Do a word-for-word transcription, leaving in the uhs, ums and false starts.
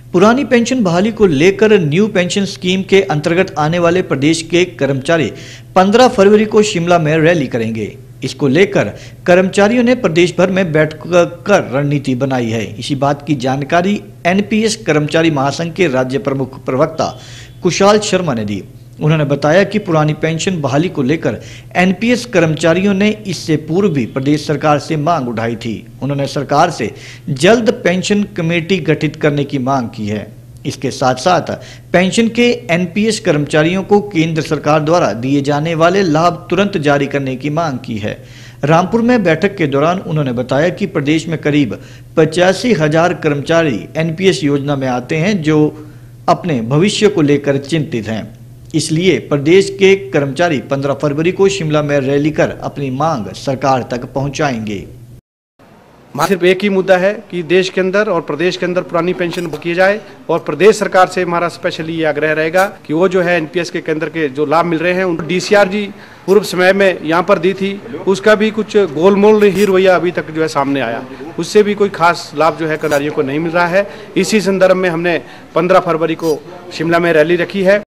पुरानी पेंशन बहाली को लेकर न्यू पेंशन स्कीम के अंतर्गत आने वाले प्रदेश के कर्मचारी पंद्रह फरवरी को शिमला में रैली करेंगे। इसको लेकर कर्मचारियों ने प्रदेश भर में बैठक कर रणनीति बनाई है। इसी बात की जानकारी एनपीएस कर्मचारी महासंघ के राज्य प्रमुख प्रवक्ता कुशाल शर्मा ने दी। उन्होंने बताया कि पुरानी पेंशन बहाली को लेकर एनपीएस कर्मचारियों ने इससे पूर्व भी प्रदेश सरकार से मांग उठाई थी। उन्होंने सरकार से जल्द पेंशन कमेटी गठित करने की मांग की है। इसके साथ साथ पेंशन के एनपीएस कर्मचारियों को केंद्र सरकार द्वारा दिए जाने वाले लाभ तुरंत जारी करने की मांग की है। रामपुर में बैठक के दौरान उन्होंने बताया कि प्रदेश में करीब पचासी हजार कर्मचारी एनपीएस योजना में आते हैं जो अपने भविष्य को लेकर चिंतित हैं। इसलिए प्रदेश के कर्मचारी पंद्रह फरवरी को शिमला में रैली कर अपनी मांग सरकार तक पहुंचाएंगे। सिर्फ एक ही मुद्दा है कि देश के अंदर और प्रदेश के अंदर पुरानी पेंशन की जाए और प्रदेश सरकार से हमारा स्पेशली ये आग्रह रहेगा कि वो जो है एनपीएस के केंद्र के जो लाभ मिल रहे हैं उनको डीसीआर जी पूर्व समय में यहाँ पर दी थी, उसका भी कुछ गोलमोल ही रवैया अभी तक जो है सामने आया, उससे भी कोई खास लाभ जो है कर्मचारियों को नहीं मिल रहा है। इसी संदर्भ में हमने पंद्रह फरवरी को शिमला में रैली रखी है।